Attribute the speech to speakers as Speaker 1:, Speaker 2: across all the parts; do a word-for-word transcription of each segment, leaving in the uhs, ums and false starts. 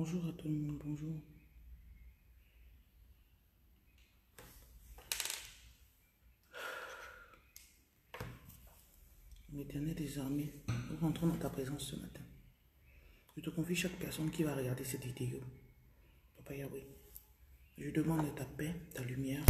Speaker 1: Bonjour à tout le monde, bonjour. L'Éternel des armées, nous rentrons dans ta présence ce matin. Je te confie chaque personne qui va regarder cette vidéo. Papa Yahweh, je demande ta paix, ta lumière.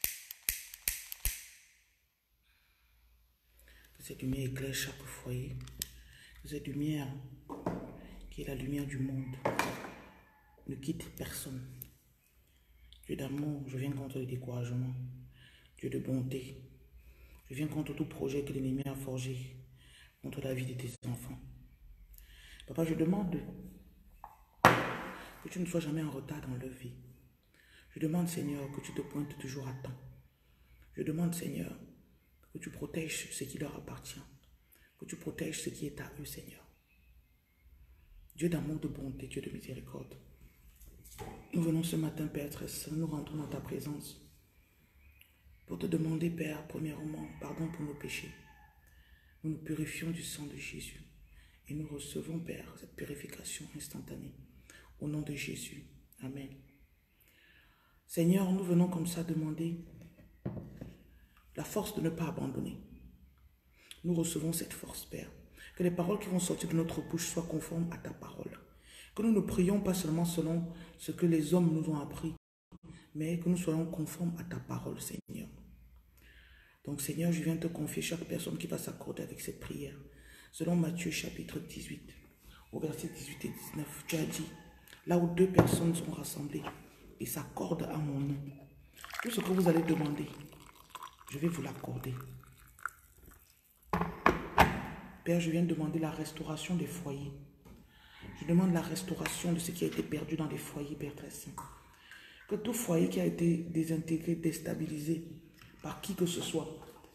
Speaker 1: Que cette lumière éclaire chaque foyer. Que cette lumière, qui est la lumière du monde, ne quitte personne. Dieu d'amour, je viens contre le découragement. Dieu de bonté, je viens contre tout projet que l'ennemi a forgé contre la vie de tes enfants. Papa, je demande que tu ne sois jamais en retard dans leur vie. Je demande, Seigneur, que tu te pointes toujours à temps. Je demande, Seigneur, que tu protèges ce qui leur appartient. Que tu protèges ce qui est à eux, Seigneur. Dieu d'amour, de bonté, Dieu de miséricorde. Nous venons ce matin, Père très saint, nous rentrons dans ta présence pour te demander, Père, premièrement, pardon pour nos péchés. Nous nous purifions du sang de Jésus et nous recevons, Père, cette purification instantanée. Au nom de Jésus. Amen. Seigneur, nous venons comme ça demander la force de ne pas abandonner. Nous recevons cette force, Père. Que les paroles qui vont sortir de notre bouche soient conformes à ta parole. Que nous ne prions pas seulement selon ce que les hommes nous ont appris, mais que nous soyons conformes à ta parole, Seigneur. Donc, Seigneur, je viens te confier chaque personne qui va s'accorder avec cette prière. Selon Matthieu chapitre dix-huit, au verset dix-huit et dix-neuf, tu as dit, là où deux personnes sont rassemblées et s'accordent à mon nom, tout ce que vous allez demander, je vais vous l'accorder. Père, je viens demander la restauration des foyers. Je demande la restauration de ce qui a été perdu dans les foyers, Père très saint. Que tout foyer qui a été désintégré, déstabilisé par qui que ce soit,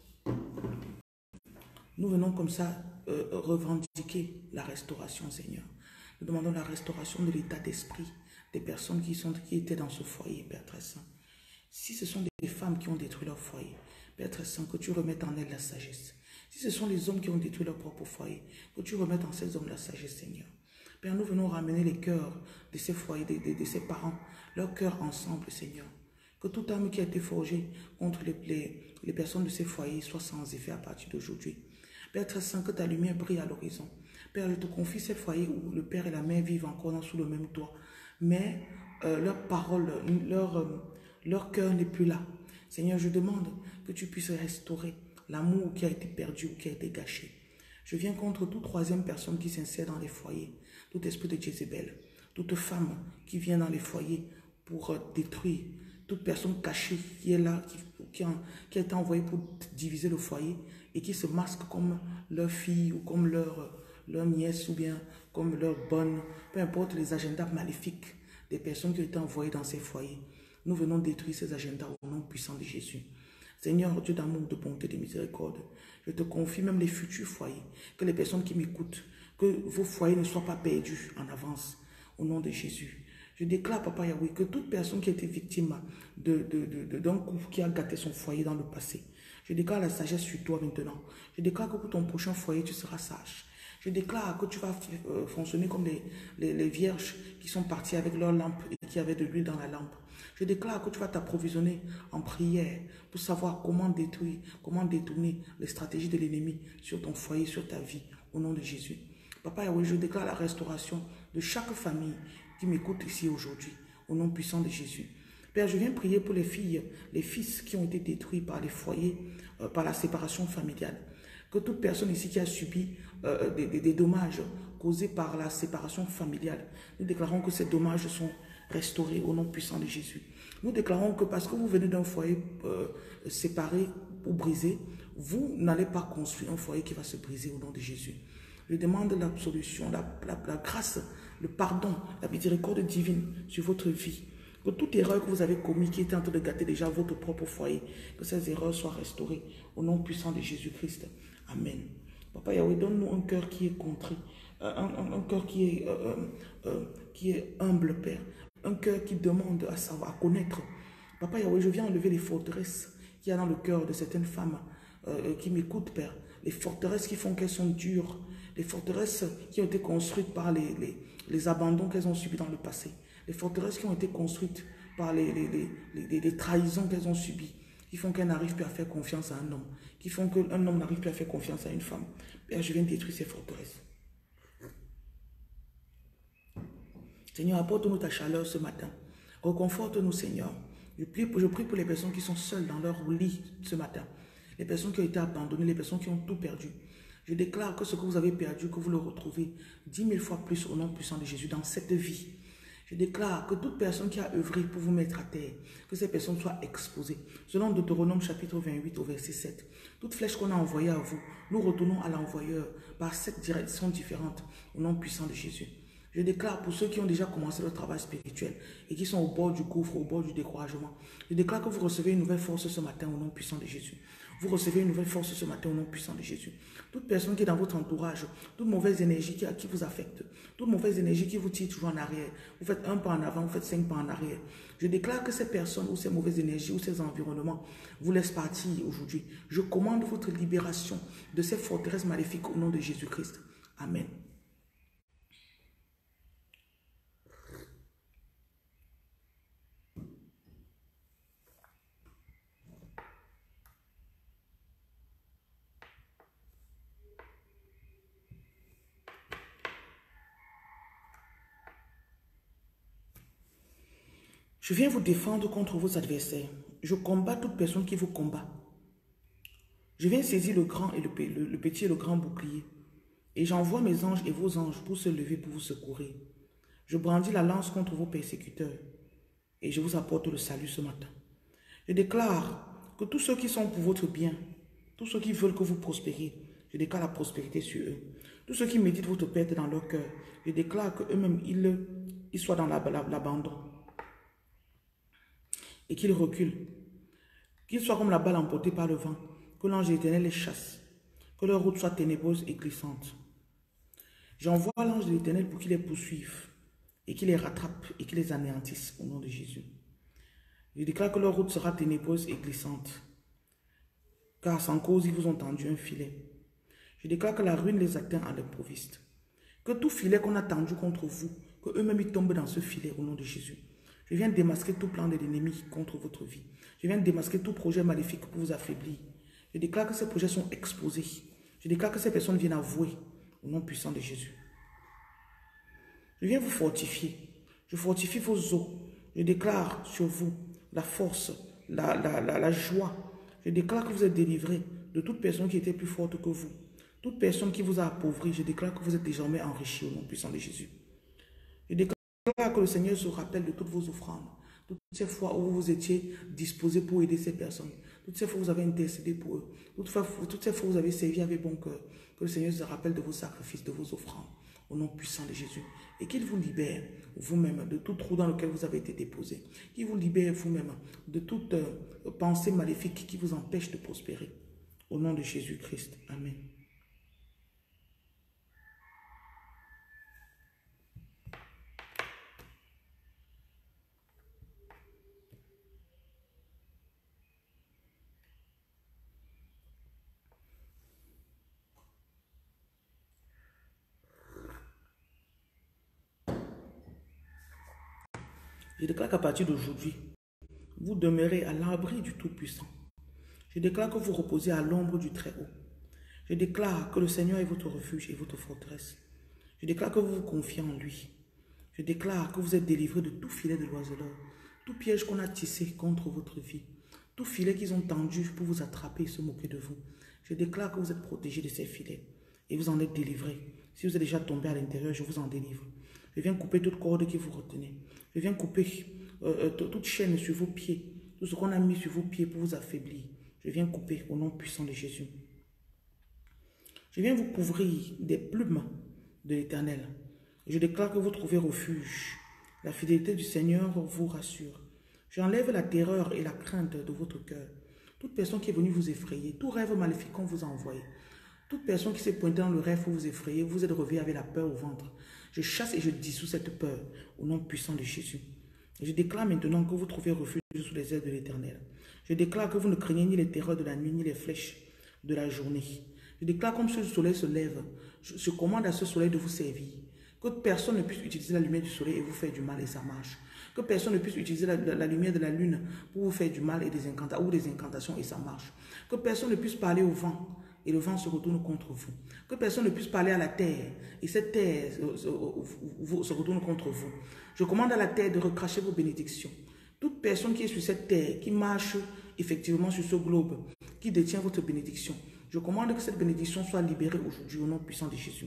Speaker 1: nous venons comme ça euh, revendiquer la restauration, Seigneur. Nous demandons la restauration de l'état d'esprit des personnes qui, sont, qui étaient dans ce foyer, Père très saint. Si ce sont des femmes qui ont détruit leur foyer, Père très saint, que tu remettes en elles la sagesse. Si ce sont les hommes qui ont détruit leur propre foyer, que tu remettes en ces hommes la sagesse, Seigneur. Père, nous venons ramener les cœurs de ces foyers, de, de, de ces parents, leurs cœurs ensemble, Seigneur. Que toute âme qui a été forgée contre les, les, les personnes de ces foyers soit sans effet à partir d'aujourd'hui. Père très saint, que ta lumière brille à l'horizon. Père, je te confie ces foyers où le père et la mère vivent encore dans, sous le même toit. Mais euh, leur parole, leur, euh, leur cœur n'est plus là. Seigneur, je demande que tu puisses restaurer l'amour qui a été perdu ou qui a été gâché. Je viens contre toute troisième personne qui s'insère dans les foyers, tout esprit de Jézabel, toute femme qui vient dans les foyers pour euh, détruire, toute personne cachée qui est là, qui, qui, a, qui a été envoyée pour diviser le foyer et qui se masque comme leur fille ou comme leur, leur nièce ou bien comme leur bonne, peu importe les agendas maléfiques des personnes qui ont été envoyées dans ces foyers. Nous venons détruire ces agendas au nom puissant de Jésus. Seigneur, Dieu d'amour, de bonté, de miséricorde, je te confie même les futurs foyers, que les personnes qui m'écoutent, que vos foyers ne soient pas perdus en avance, au nom de Jésus. Je déclare, Papa Yahweh, que toute personne qui a été victime de, de, de, de, d'un coup qui a gâté son foyer dans le passé, je déclare la sagesse sur toi maintenant. Je déclare que pour ton prochain foyer, tu seras sage. Je déclare que tu vas euh, fonctionner comme les, les, les vierges qui sont parties avec leur lampe et qui avaient de l'huile dans la lampe. Je déclare que tu vas t'approvisionner en prière pour savoir comment détruire, comment détourner les stratégies de l'ennemi sur ton foyer, sur ta vie, au nom de Jésus. Papa Yahweh, je déclare la restauration de chaque famille qui m'écoute ici aujourd'hui, au nom puissant de Jésus. Père, je viens prier pour les filles, les fils qui ont été détruits par les foyers, euh, par la séparation familiale. Que toute personne ici qui a subi euh, des, des, des dommages causés par la séparation familiale, nous déclarons que ces dommages sont restaurés au nom puissant de Jésus. Nous déclarons que parce que vous venez d'un foyer euh, séparé ou brisé, vous n'allez pas construire un foyer qui va se briser au nom de Jésus. Je demande l'absolution, la, la, la grâce, le pardon, la miséricorde divine sur votre vie. Que toute erreur que vous avez commise qui était en train de gâter déjà votre propre foyer, que ces erreurs soient restaurées au nom puissant de Jésus-Christ. Amen. Papa Yahweh, donne-nous un cœur qui est contrit, un, un, un cœur qui est, euh, euh, qui est humble, Père. Un cœur qui demande à savoir, à connaître. Papa Yahweh, je viens enlever les forteresses qu'il y a dans le cœur de certaines femmes euh, qui m'écoutent, Père. les forteresses qui font qu'elles sont dures, les forteresses qui ont été construites par les, les, les abandons qu'elles ont subis dans le passé, les forteresses qui ont été construites par les, les, les, les, les trahisons qu'elles ont subies, qui font qu'elles n'arrivent plus à faire confiance à un homme, qui font qu'un homme n'arrive plus à faire confiance à une femme. Père, je viens détruire ces forteresses. Seigneur, apporte-nous ta chaleur ce matin. Reconforte-nous, Seigneur. Je prie, je prie pour les personnes qui sont seules dans leur lit ce matin. Les personnes qui ont été abandonnées, les personnes qui ont tout perdu. Je déclare que ce que vous avez perdu, que vous le retrouvez dix mille fois plus au nom puissant de Jésus dans cette vie. Je déclare que toute personne qui a œuvré pour vous mettre à terre, que ces personnes soient exposées. Selon Deutéronome chapitre vingt-huit au verset sept. Toute flèche qu'on a envoyée à vous, nous retournons à l'envoyeur par sept directions différentes au nom puissant de Jésus. Je déclare pour ceux qui ont déjà commencé le travail spirituel et qui sont au bord du gouffre, au bord du découragement. Je déclare que vous recevez une nouvelle force ce matin au nom puissant de Jésus. Vous recevez une nouvelle force ce matin au nom puissant de Jésus. Toute personne qui est dans votre entourage, toute mauvaise énergie qui, qui vous affecte, toute mauvaise énergie qui vous tire toujours en arrière, vous faites un pas en avant, vous faites cinq pas en arrière. Je déclare que ces personnes ou ces mauvaises énergies ou ces environnements vous laissent partir aujourd'hui. Je commande votre libération de ces forteresses maléfiques au nom de Jésus-Christ. Amen. Je viens vous défendre contre vos adversaires. Je combats toute personne qui vous combat. Je viens saisir le grand et le, le, le petit et le grand bouclier. Et j'envoie mes anges et vos anges pour se lever pour vous secourir. Je brandis la lance contre vos persécuteurs. Et je vous apporte le salut ce matin. Je déclare que tous ceux qui sont pour votre bien, tous ceux qui veulent que vous prospériez, je déclare la prospérité sur eux. Tous ceux qui méditent votre perte dans leur cœur, je déclare qu'eux-mêmes, ils, ils soient dans l'abandon. Et qu'ils reculent, qu'ils soient comme la balle emportée par le vent, que l'ange de l'Éternel les chasse, que leur route soit ténébreuse et glissante. J'envoie l'ange de l'Éternel pour qu'il les poursuive, et qu'il les rattrape, et qu'il les anéantisse au nom de Jésus. Je déclare que leur route sera ténébreuse et glissante, car sans cause ils vous ont tendu un filet. Je déclare que la ruine les atteint à l'improviste, que tout filet qu'on a tendu contre vous, que eux-mêmes ils tombent dans ce filet au nom de Jésus. Je viens démasquer tout plan de l'ennemi contre votre vie. Je viens démasquer tout projet maléfique pour vous affaiblir. Je déclare que ces projets sont exposés. Je déclare que ces personnes viennent avouer au nom puissant de Jésus. Je viens vous fortifier. Je fortifie vos os. Je déclare sur vous la force, la, la, la, la joie. Je déclare que vous êtes délivrés de toute personne qui était plus forte que vous. Toute personne qui vous a appauvri, je déclare que vous êtes désormais enrichis au nom puissant de Jésus. Je déclare que le Seigneur se rappelle de toutes vos offrandes, toutes ces fois où vous étiez disposés pour aider ces personnes, toutes ces fois où vous avez intercédé pour eux, toutes, fois, toutes ces fois où vous avez servi avec bon cœur, que le Seigneur se rappelle de vos sacrifices, de vos offrandes, au nom puissant de Jésus, et qu'il vous libère vous-même de tout trou dans lequel vous avez été déposé, qu'il vous libère vous-même de toute euh, pensée maléfique qui vous empêche de prospérer, au nom de Jésus-Christ. Amen. Je déclare qu'à partir d'aujourd'hui, vous demeurez à l'abri du Tout-Puissant. Je déclare que vous reposez à l'ombre du Très-Haut. Je déclare que le Seigneur est votre refuge et votre forteresse. Je déclare que vous vous confiez en lui. Je déclare que vous êtes délivrés de tout filet de l'oiseleur, tout piège qu'on a tissé contre votre vie, tout filet qu'ils ont tendu pour vous attraper et se moquer de vous. Je déclare que vous êtes protégés de ces filets et vous en êtes délivrés. Si vous êtes déjà tombé à l'intérieur, je vous en délivre. Je viens couper toute corde qui vous retenait. Je viens couper euh, toute chaîne sur vos pieds, tout ce qu'on a mis sur vos pieds pour vous affaiblir. Je viens couper au nom puissant de Jésus. Je viens vous couvrir des plumes de l'Éternel. Je déclare que vous trouvez refuge. La fidélité du Seigneur vous rassure. J'enlève la terreur et la crainte de votre cœur. Toute personne qui est venue vous effrayer, tout rêve maléfique qu'on vous a envoyé, toute personne qui s'est pointée dans le rêve pour vous effrayer, vous êtes réveillé avec la peur au ventre. Je chasse et je dissous cette peur au nom puissant de Jésus. Et je déclare maintenant que vous trouvez refuge sous les ailes de l'Éternel. Je déclare que vous ne craignez ni les terreurs de la nuit, ni les flèches de la journée. Je déclare comme ce soleil se lève. Je, je commande à ce soleil de vous servir. Que personne ne puisse utiliser la lumière du soleil et vous faire du mal et ça marche. Que personne ne puisse utiliser la, la, la lumière de la lune pour vous faire du mal et des incantations, ou des incantations et ça marche. Que personne ne puisse parler au vent et le vent se retourne contre vous. Que personne ne puisse parler à la terre et cette terre se, se, se retourne contre vous. Je commande à la terre de recracher vos bénédictions. Toute personne qui est sur cette terre, qui marche effectivement sur ce globe, qui détient votre bénédiction, je commande que cette bénédiction soit libérée aujourd'hui au nom puissant de Jésus.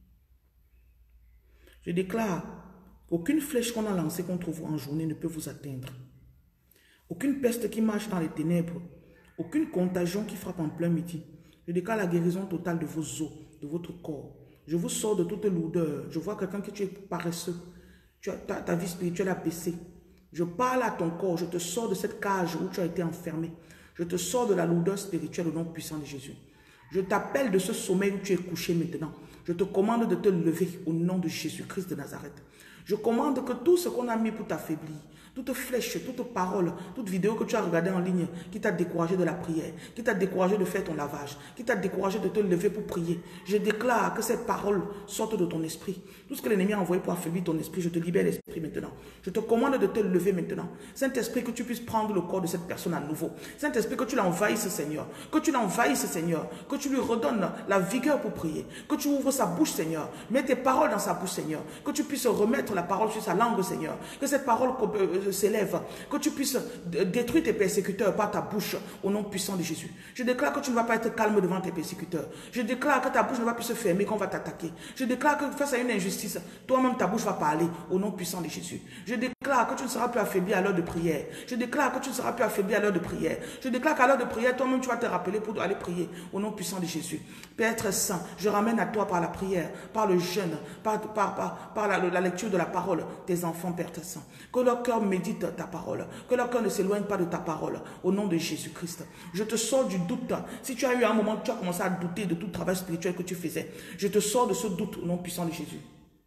Speaker 1: Je déclare qu'aucune flèche qu'on a lancée contre vous en journée ne peut vous atteindre. Aucune peste qui marche dans les ténèbres, aucune contagion qui frappe en plein midi. Je déclare la guérison totale de vos os, de votre corps. Je vous sors de toute lourdeur. Je vois quelqu'un que tu es paresseux. Tu as, ta, ta vie spirituelle a baissé. Je parle à ton corps. Je te sors de cette cage où tu as été enfermé. Je te sors de la lourdeur spirituelle au nom puissant de Jésus. Je t'appelle de ce sommeil où tu es couché maintenant. Je te commande de te lever au nom de Jésus-Christ de Nazareth. Je commande que tout ce qu'on a mis pour t'affaiblir, toute flèche, toute parole, toute vidéo que tu as regardée en ligne qui t'a découragé de la prière, qui t'a découragé de faire ton lavage, qui t'a découragé de te lever pour prier, je déclare que ces paroles sortent de ton esprit. Tout ce que l'ennemi a envoyé pour affaiblir ton esprit, je te libère l'esprit maintenant. Je te commande de te lever maintenant. Saint-Esprit, que tu puisses prendre le corps de cette personne à nouveau. Saint-Esprit, que tu l'envahisses, Seigneur. Que tu l'envahisses, Seigneur. Que tu lui redonnes la vigueur pour prier. Que tu ouvres sa bouche, Seigneur. Mets tes paroles dans sa bouche, Seigneur. Que tu puisses remettre la parole sur sa langue, Seigneur. Que cette parole s'élève, que tu puisses détruire tes persécuteurs par ta bouche au nom puissant de Jésus. Je déclare que tu ne vas pas être calme devant tes persécuteurs. Je déclare que ta bouche ne va plus se fermer, qu'on va t'attaquer. Je déclare que face à une injustice, toi-même ta bouche va parler au nom puissant de Jésus. Je déclare que tu ne seras plus affaibli à l'heure de prière. Je déclare que tu ne seras plus affaibli à l'heure de prière. Je déclare qu'à l'heure de prière, toi-même tu vas te rappeler pour aller prier au nom puissant de Jésus. Père très saint, je ramène à toi par la prière, par le jeûne, par, par, par, par la, la lecture de la parole, tes enfants, Père très saint. Que leur cœur médite ta parole, que leur cœur ne s'éloigne pas de ta parole, au nom de Jésus-Christ. Je te sors du doute. Si tu as eu un moment où tu as commencé à douter de tout travail spirituel que tu faisais, je te sors de ce doute au nom puissant de Jésus.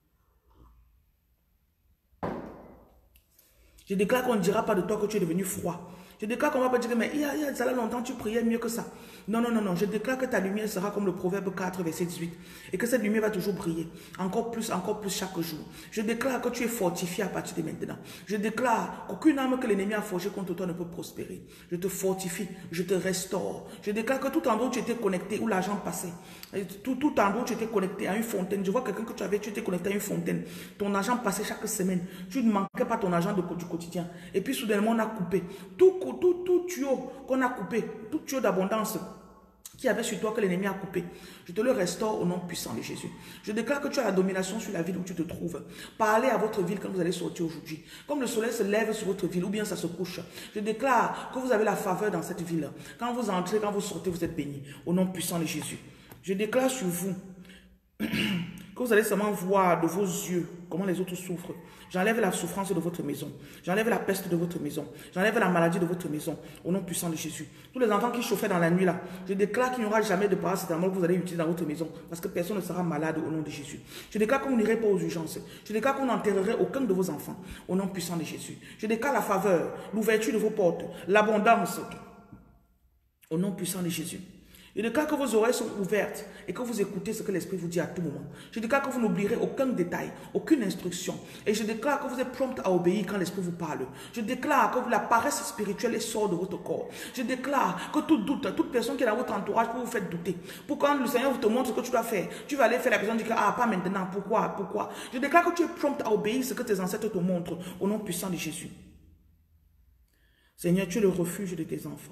Speaker 1: Je déclare qu'on ne dira pas de toi que tu es devenu froid. Je déclare qu'on ne va pas dire, mais il y a, il y a ça là longtemps, tu priais mieux que ça. Non, non, non, non. Je déclare que ta lumière sera comme le Proverbe quatre, verset dix-huit. Et que cette lumière va toujours briller. Encore plus, encore plus chaque jour. Je déclare que tu es fortifié à partir de maintenant. Je déclare qu'aucune âme que l'ennemi a forgée contre toi ne peut prospérer. Je te fortifie, je te restaure. Je déclare que tout endroit où tu étais connecté, où l'argent passait, tout, tout endroit où tu étais connecté à une fontaine. Je vois quelqu'un que tu avais, tu étais connecté à une fontaine. Ton argent passait chaque semaine. Tu ne manquais pas ton argent de, du quotidien. Et puis soudainement, on a coupé. Tout Tout, tout tuyau qu'on a coupé, tout tuyau d'abondance qui avait sur toi que l'ennemi a coupé, je te le restaure au nom puissant de Jésus. Je déclare que tu as la domination sur la ville où tu te trouves. Parlez à votre ville quand vous allez sortir aujourd'hui. Comme le soleil se lève sur votre ville ou bien ça se couche, je déclare que vous avez la faveur dans cette ville. Quand vous entrez, quand vous sortez, vous êtes bénis au nom puissant de Jésus. Je déclare sur vous que vous allez seulement voir de vos yeux comment les autres souffrent. J'enlève la souffrance de votre maison. J'enlève la peste de votre maison. J'enlève la maladie de votre maison. Au nom puissant de Jésus. Tous les enfants qui chauffaient dans la nuit là, je déclare qu'il n'y aura jamais de paracétamol que vous allez utiliser dans votre maison. Parce que personne ne sera malade au nom de Jésus. Je déclare qu'on n'irez pas aux urgences. Je déclare qu'on n'enterrerait aucun de vos enfants. Au nom puissant de Jésus. Je déclare la faveur, l'ouverture de vos portes, l'abondance. Au nom puissant de Jésus. Je déclare que vos oreilles sont ouvertes et que vous écoutez ce que l'Esprit vous dit à tout moment. Je déclare que vous n'oublierez aucun détail, aucune instruction. Et je déclare que vous êtes prompt à obéir quand l'Esprit vous parle. Je déclare que la paresse spirituelle sort de votre corps. Je déclare que tout doute, toute personne qui est dans votre entourage peut vous faire douter. Pour quand le Seigneur vous te montre ce que tu dois faire, tu vas aller faire la personne dit que ah, pas maintenant, pourquoi, pourquoi. Je déclare que tu es prompt à obéir ce que tes ancêtres te montrent au nom puissant de Jésus. Seigneur, tu es le refuge de tes enfants.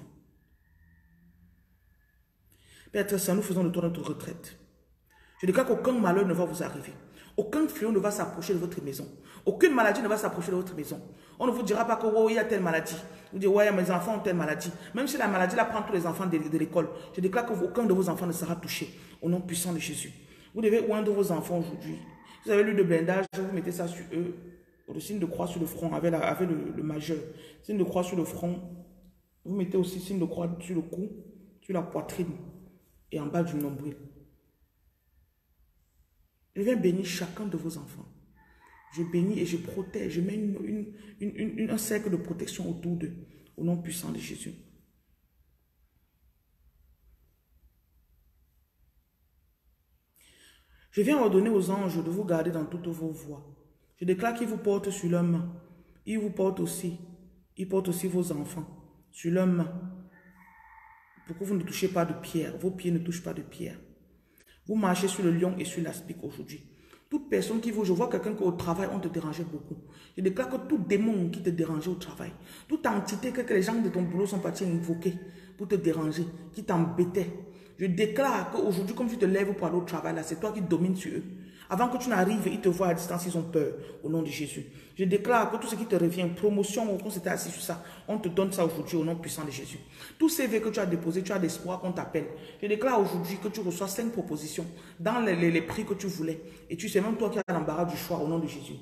Speaker 1: Père très saint, nous faisons de toi notre retraite. Je déclare qu'aucun malheur ne va vous arriver. Aucun fléau ne va s'approcher de votre maison. Aucune maladie ne va s'approcher de votre maison. On ne vous dira pas que oh, il y a telle maladie. Vous dites, ouais, mes enfants ont telle maladie. Même si la maladie la prend tous les enfants de, de l'école, je déclare qu'aucun de vos enfants ne sera touché. Au nom puissant de Jésus. Vous devez oindre vos enfants aujourd'hui. Vous avez l'huile de blindage, vous mettez ça sur eux. Le signe de croix sur le front, avec, la, avec le, le majeur. Signe de croix sur le front. Vous mettez aussi signe de croix sur le cou, sur la poitrine. Et en bas du nombril. Je viens bénir chacun de vos enfants. Je bénis et je protège. Je mets une, une, une, une, un cercle de protection autour d'eux. Au nom puissant de Jésus. Je viens ordonner aux anges de vous garder dans toutes vos voies. Je déclare qu'ils vous portent sur leurs mains. Ils vous portent aussi. Ils portent aussi vos enfants sur leurs mains. Pour que vous ne touchez pas de pierre. Vos pieds ne touchent pas de pierre. Vous marchez sur le lion et sur l'aspic aujourd'hui. Toute personne qui vous... Je vois quelqu'un qu'au travail, on te dérangeait beaucoup. Je déclare que tout démon qui te dérangeait au travail, toute entité que, que les gens de ton boulot sont partis invoquer pour te déranger, qui t'embêtait. Je déclare qu'aujourd'hui, comme tu te lèves pour aller au travail, là, c'est toi qui domines sur eux. Avant que tu n'arrives, ils te voient à distance, ils ont peur, au nom de Jésus. Je déclare que tout ce qui te revient, promotion, qu'on s'était assis sur ça, on te donne ça aujourd'hui au nom puissant de Jésus. Tout C V que tu as déposé, tu as l'espoir qu'on t'appelle. Je déclare aujourd'hui que tu reçois cinq propositions dans les, les, les prix que tu voulais. Et tu sais même toi qui as l'embarras du choix au nom de Jésus.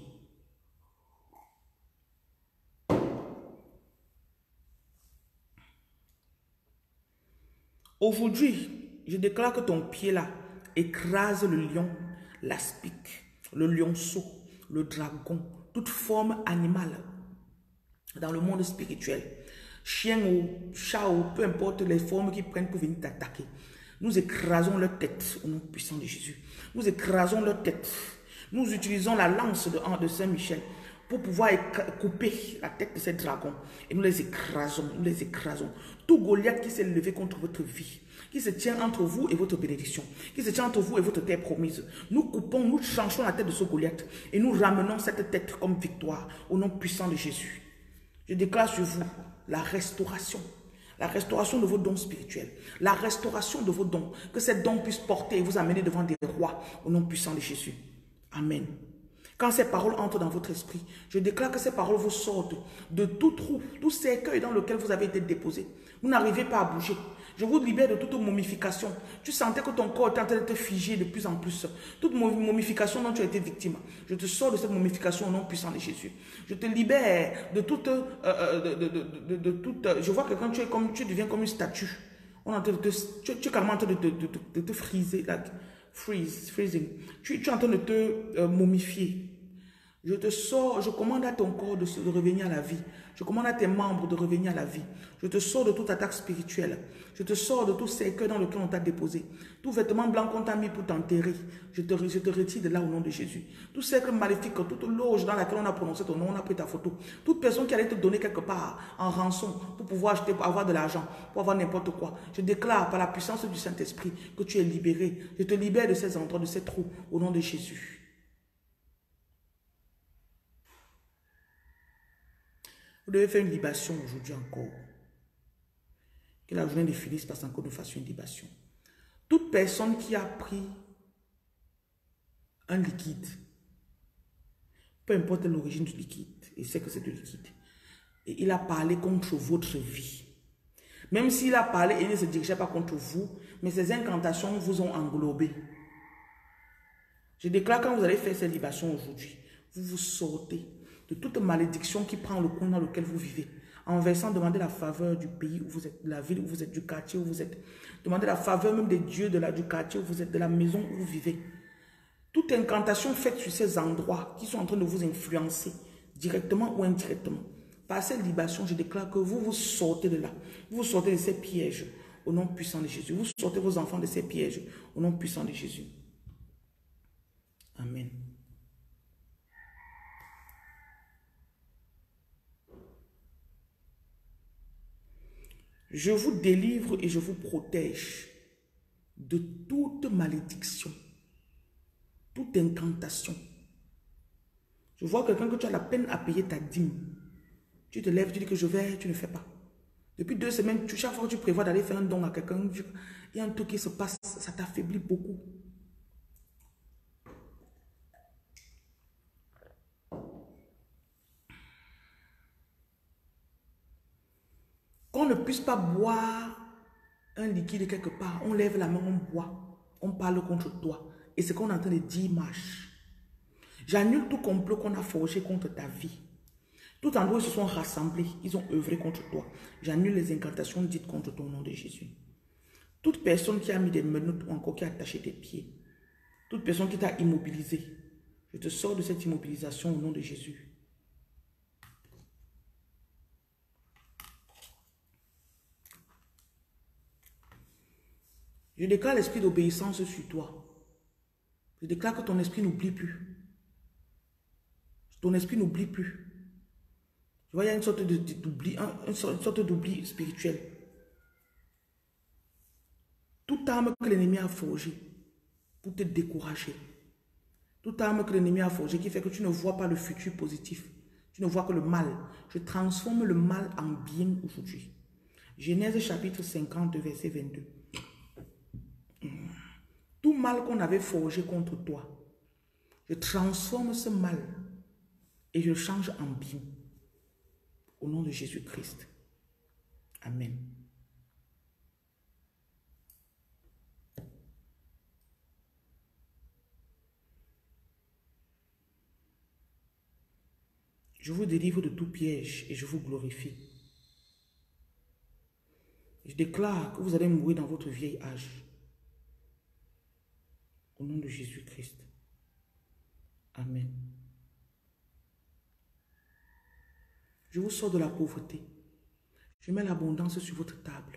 Speaker 1: Aujourd'hui, je déclare que ton pied là écrase le lion, l'aspic, le lionceau, le dragon, toute forme animale dans le monde spirituel. Chien ou chat ou peu importe les formes qu'ils prennent pour venir t'attaquer. Nous écrasons leur tête au nom puissant de Jésus. Nous écrasons leur tête. Nous utilisons la lance de, de Saint-Michel pour pouvoir couper la tête de ces dragons. Et nous les écrasons, nous les écrasons. Tout Goliath qui s'est levé contre votre vie, qui se tient entre vous et votre bénédiction, qui se tient entre vous et votre terre promise. Nous coupons, nous changeons la tête de ce Goliath et nous ramenons cette tête comme victoire au nom puissant de Jésus. Je déclare sur vous la restauration, la restauration de vos dons spirituels, la restauration de vos dons, que ces dons puissent porter et vous amener devant des rois au nom puissant de Jésus. Amen. Quand ces paroles entrent dans votre esprit, je déclare que ces paroles vous sortent de tout trou, tout cercueil dans lequel vous avez été déposé. Vous n'arrivez pas à bouger. Je vous libère de toute momification. Tu sentais que ton corps était en train de te figer de plus en plus. Toute momification dont tu as été victime. Je te sors de cette momification au nom puissant de Jésus. Je te libère de toute... Euh, de, de, de, de, de toute je vois que quand tu, es comme, tu deviens comme une statue. On est en train de te, tu, tu es carrément en train de, de, de, de te friser. Like, freeze, freezing. Tu, tu es en train de te euh, momifier. Je te sors, je commande à ton corps de, de revenir à la vie. Je commande à tes membres de revenir à la vie. Je te sors de toute attaque spirituelle. Je te sors de tout cercueil dans lequel on t'a déposé. Tout vêtement blanc qu'on t'a mis pour t'enterrer. Je te, je te retire de là au nom de Jésus. Tout cercle maléfique, toute loge dans laquelle on a prononcé ton nom, on a pris ta photo. Toute personne qui allait te donner quelque part en rançon pour pouvoir acheter, pour avoir de l'argent, pour avoir n'importe quoi. Je déclare par la puissance du Saint-Esprit que tu es libéré. Je te libère de ces endroits, de ces trous au nom de Jésus. Vous devez faire une libation aujourd'hui encore. Que la journée ne finisse pas sans que nous fassions une libation. Toute personne qui a pris un liquide, peu importe l'origine du liquide, il sait que c'est du liquide, et il a parlé contre votre vie. Même s'il a parlé, il ne se dirigeait pas contre vous, mais ces incantations vous ont englobé. Je déclare quand vous allez faire ces libations aujourd'hui, vous vous sortez de toute malédiction qui prend le coin dans lequel vous vivez. En versant, demandez la faveur du pays où vous êtes, de la ville où vous êtes, du quartier où vous êtes. Demandez la faveur même des dieux de la, du quartier où vous êtes, de la maison où vous vivez. Toute incantation faite sur ces endroits qui sont en train de vous influencer, directement ou indirectement. Par cette libation, je déclare que vous vous sortez de là. Vous vous sortez de ces pièges au nom puissant de Jésus. Vous sortez vos enfants de ces pièges au nom puissant de Jésus. Amen. Je vous délivre et je vous protège de toute malédiction, toute incantation. Je vois quelqu'un que tu as la peine à payer ta dîme. Tu te lèves, tu dis que je vais, tu ne fais pas. Depuis deux semaines, tu, chaque fois que tu prévois d'aller faire un don à quelqu'un, il y a un truc qui se passe, ça t'affaiblit beaucoup. Qu'on ne puisse pas boire un liquide quelque part, on lève la main, on boit, on parle contre toi. Et ce qu'on est en train de dire marche. J'annule tout complot qu'on a forgé contre ta vie. Tout endroit où ils se sont rassemblés, ils ont œuvré contre toi. J'annule les incantations dites contre ton nom de Jésus. Toute personne qui a mis des menottes ou encore qui a attaché tes pieds, toute personne qui t'a immobilisé, je te sors de cette immobilisation au nom de Jésus. Je déclare l'esprit d'obéissance sur toi. Je déclare que ton esprit n'oublie plus. Ton esprit n'oublie plus. Tu vois, il y a une sorte d'oubli, une sorte d'oubli spirituel. Toute arme que l'ennemi a forgée pour te décourager, toute arme que l'ennemi a forgée qui fait que tu ne vois pas le futur positif, tu ne vois que le mal, je transforme le mal en bien aujourd'hui. Genèse chapitre cinquante, verset vingt-deux. Tout mal qu'on avait forgé contre toi, je transforme ce mal et je le change en bien. Au nom de Jésus-Christ. Amen. Je vous délivre de tout piège et je vous glorifie. Je déclare que vous allez mourir dans votre vieil âge. Au nom de Jésus-Christ. Amen. Je vous sors de la pauvreté. Je mets l'abondance sur votre table.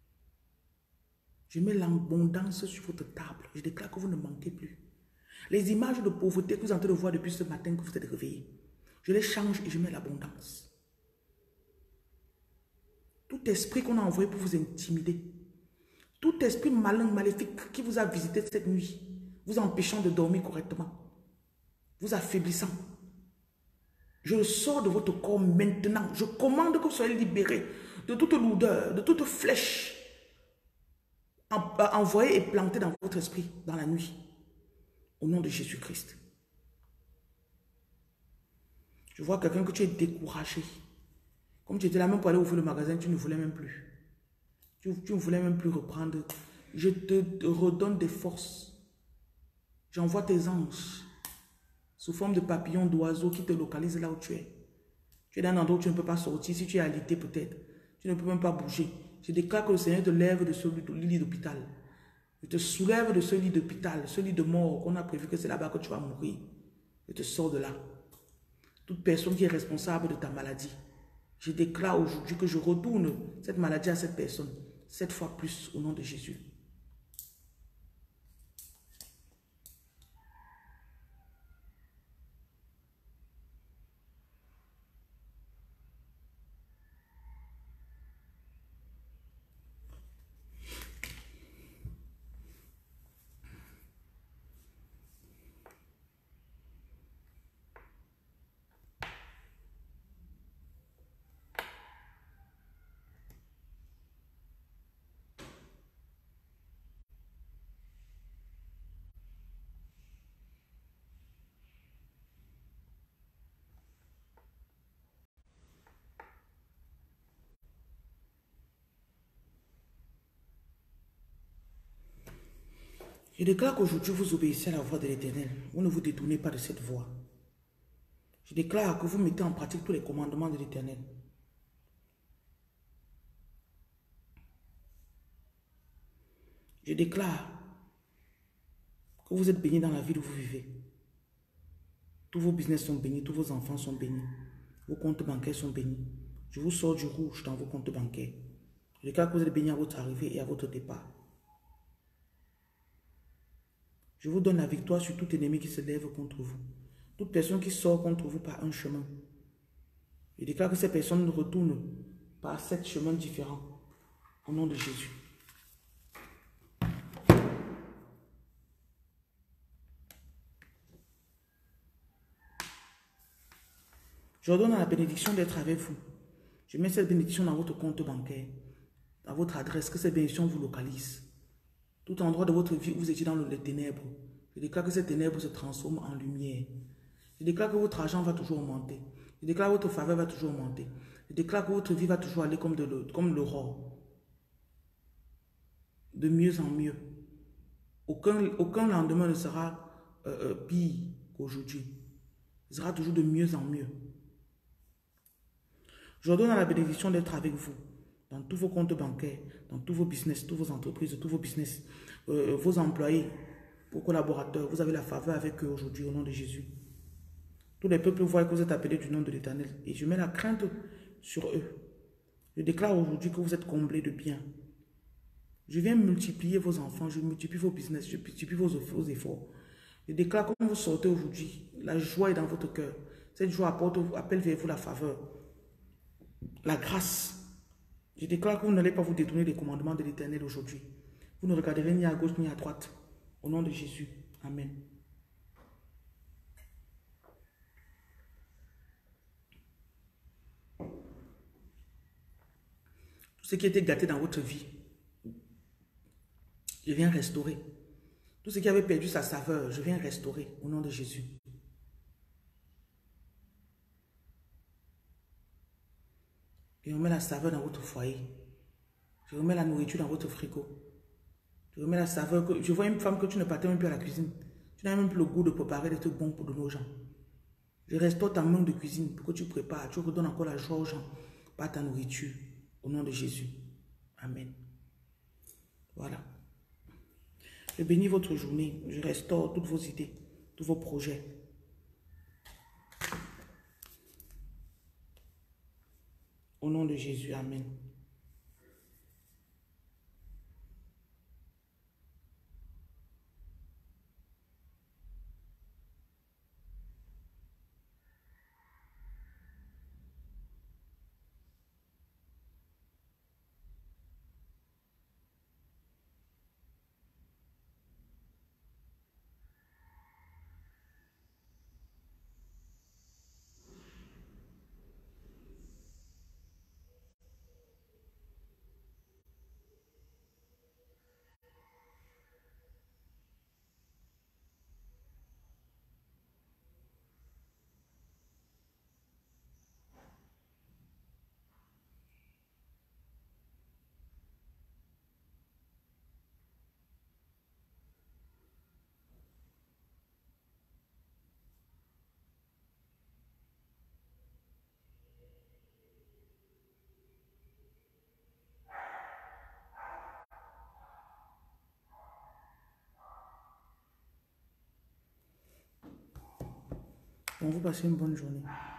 Speaker 1: Je mets l'abondance sur votre table. Je déclare que vous ne manquez plus. Les images de pauvreté que vous êtes en train de voir depuis ce matin que vous êtes réveillés, je les change et je mets l'abondance. Tout esprit qu'on a envoyé pour vous intimider, tout esprit malin, maléfique qui vous a visité cette nuit, vous empêchant de dormir correctement, vous affaiblissant, je le sors de votre corps maintenant. Je commande que vous soyez libérés de toute lourdeur, de toute flèche envoyée et plantée dans votre esprit dans la nuit. Au nom de Jésus-Christ. Je vois quelqu'un que tu es découragé. Comme tu étais là même pour aller ouvrir le magasin, tu ne voulais même plus. Tu, tu ne voulais même plus reprendre. Je te, te redonne des forces. J'envoie tes anges sous forme de papillons, d'oiseaux qui te localisent là où tu es. Tu es dans un endroit où tu ne peux pas sortir. Si tu es alité peut-être, tu ne peux même pas bouger. Je déclare que le Seigneur te lève de ce lit d'hôpital. Je te soulève de ce lit d'hôpital, ce lit de mort qu'on a prévu que c'est là-bas que tu vas mourir. Je te sors de là. Toute personne qui est responsable de ta maladie, je déclare aujourd'hui que je retourne cette maladie à cette personne, sept fois plus au nom de Jésus. Je déclare qu'aujourd'hui vous obéissez à la voix de l'Éternel. Vous ne vous détournez pas de cette voix. Je déclare que vous mettez en pratique tous les commandements de l'Éternel. Je déclare que vous êtes bénis dans la ville où vous vivez. Tous vos business sont bénis, tous vos enfants sont bénis. Vos comptes bancaires sont bénis. Je vous sors du rouge dans vos comptes bancaires. Je déclare que vous êtes bénis à votre arrivée et à votre départ. Je vous donne la victoire sur tout ennemi qui se lève contre vous. Toute personne qui sort contre vous par un chemin. Je déclare que ces personnes retournent par sept chemins différents. Au nom de Jésus. Je donne la bénédiction d'être avec vous. Je mets cette bénédiction dans votre compte bancaire, dans votre adresse, que cette bénédiction vous localise. Tout endroit de votre vie où vous étiez dans les ténèbres, je déclare que ces ténèbres se transforment en lumière. Je déclare que votre argent va toujours augmenter. Je déclare que votre faveur va toujours augmenter. Je déclare que votre vie va toujours aller comme l'aurore. De mieux en mieux. Aucun, aucun lendemain ne sera euh, euh, pire qu'aujourd'hui. Ce sera toujours de mieux en mieux. Je donne la bénédiction d'être avec vous dans tous vos comptes bancaires, dans tous vos business, toutes vos entreprises, tous vos business, euh, vos employés, vos collaborateurs. Vous avez la faveur avec eux aujourd'hui au nom de Jésus. Tous les peuples voient que vous êtes appelés du nom de l'Éternel et je mets la crainte sur eux. Je déclare aujourd'hui que vous êtes comblés de bien. Je viens multiplier vos enfants, je multiplie vos business, je multiplie vos, vos efforts. Je déclare comme vous sortez aujourd'hui, la joie est dans votre cœur. Cette joie apporte, appelle vers vous la faveur, la grâce. Je déclare que vous n'allez pas vous détourner des commandements de l'Éternel aujourd'hui. Vous ne regarderez ni à gauche ni à droite. Au nom de Jésus. Amen. Tout ce qui était gâté dans votre vie, je viens restaurer. Tout ce qui avait perdu sa saveur, je viens restaurer au nom de Jésus. Je remets la saveur dans votre foyer. Je remets la nourriture dans votre frigo. Je remets la saveur. Que, je vois une femme que tu ne partais même plus à la cuisine. Tu n'as même plus le goût de préparer des trucs bons pour donner aux gens. Je restaure ta main de cuisine pour que tu prépares. Tu redonnes encore la joie aux gens par ta nourriture. Au nom de Jésus. Amen. Voilà. Je bénis votre journée. Je restaure toutes vos idées, tous vos projets. Au nom de Jésus. Amen. On vous passe une bonne journée.